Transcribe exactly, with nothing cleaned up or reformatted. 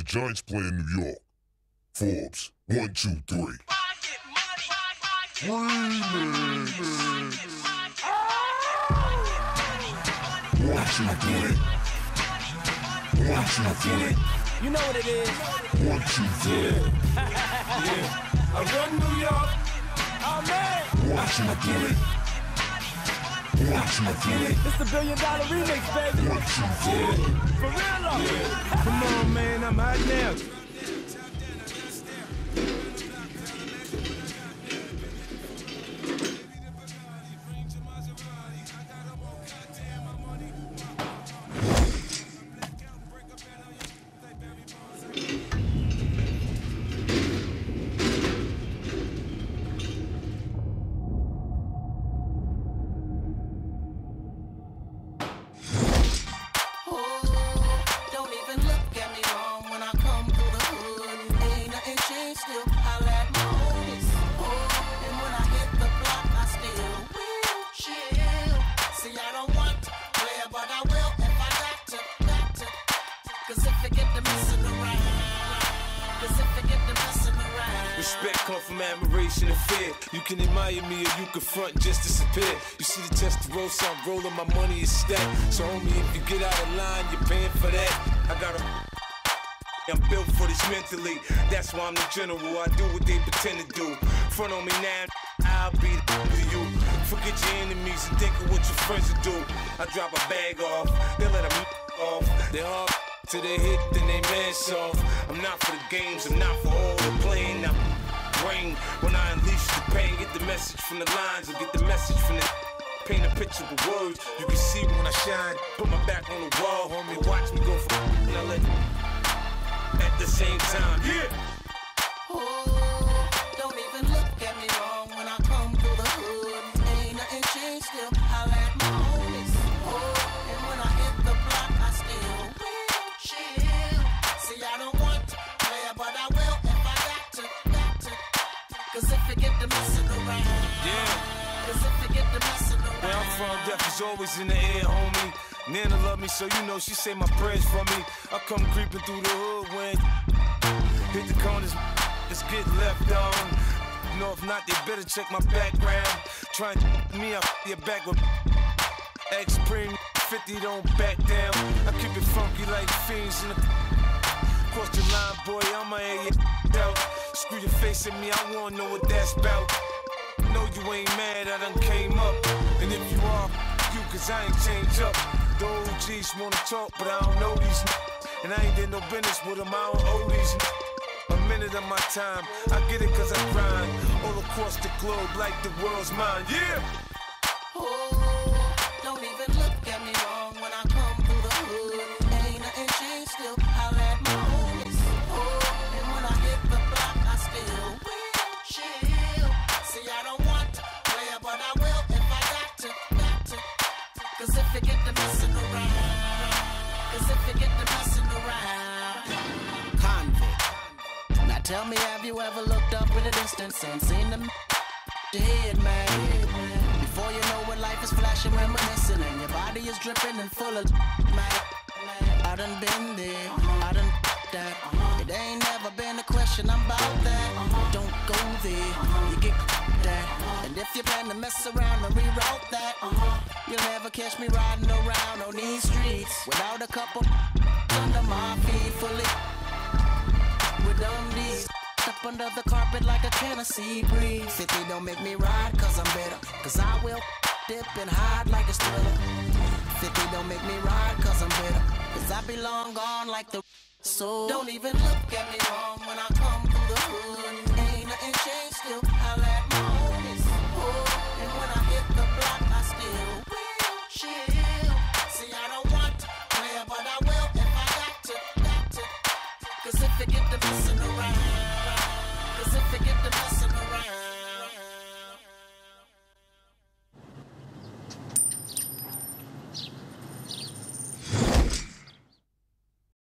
Giants play in New York. Forbes, one, two, three. Remix. One, two, three. One, two, three. You know what it is. One, two, three. Yeah. I run New York. Oh man. One, two, three. One, two, three. It's the billion dollar remix, baby. One, two, three. For real though. Yeah. Come on, man, I'm hot now. Respect come from admiration and fear. You can admire me or you can front and just disappear. You see the Testarossa, I'm rolling, my money is stacked. So homie, if you get out of line, you're paying for that. I got a I'm built for this mentally. That's why I'm the general. I do what they pretend to do. Front on me now, I'll be the to you. Forget your enemies and think of what your friends will do. I drop a bag off, they let them off. They hard till they hit, then they man off. I'm not for the games, I'm not for all the playing. Now, rain when I unleash the pain. Get the message from the lines or get the message from the paint a picture with words. You can see when I shine. Put my back on the wall, homie. Watch me go for and I let at the same time, yeah. Oh, don't even look at me wrong when I come through the hood. Ain't nothing changed, still holla at my homies. Oh, and when I hit the block, I still will chill. See, I don't want to play, but I will if I got to, got to. Cause if you get to messing around, yeah. Cause if you get to messing around, where I'm from, death is always in the air, homie. Nana love me, so you know she say my prayers for me. I come creeping through the hood when hit the corners, let's get left on. You know, if not, they better check my background. Try and me up your back with X-Prime fifty, don't back down. I keep it funky like fiends in the cross the line, boy, I'ma air you out. Screw your face at me, I wanna know what that's about. Know you ain't mad, I done came up. And if you are, you, cause I ain't changed up. The O Gs wanna talk, but I don't know these. And I ain't did no business with them, I don't owe these. A minute of my time, I get it cause I grind. All across the globe like the world's mine, yeah! oh, don't even look at me wrong when I come through the hood. Ain't nothing changed, still holla at my homies. Oh, and when I hit the block, I still will chill. See, I don't want to play, but I will if I got to, got to. Cause if you get to messing around, Cause if you get to messing around, convict. Now tell me, have you ever looked up in the distance and seen them dead, man? Before you know what life is flashing, reminiscing, and your body is dripping and full of man. I done been there, I done that. It ain't never been a question, I'm about that. Don't go there, you get that. And if you plan to mess around and reroute that, you'll never catch me riding around on these streets without a couple under my feet, fully with them these. Up under the carpet like a Tennessee breeze. fifty don't make me ride cause I'm better, cause I will dip and hide like a thriller. fifty don't make me ride cause I'm better, cause I be long gone like the. So don't even look at me wrong when I come through the hood. Ain't nothing changed, still holla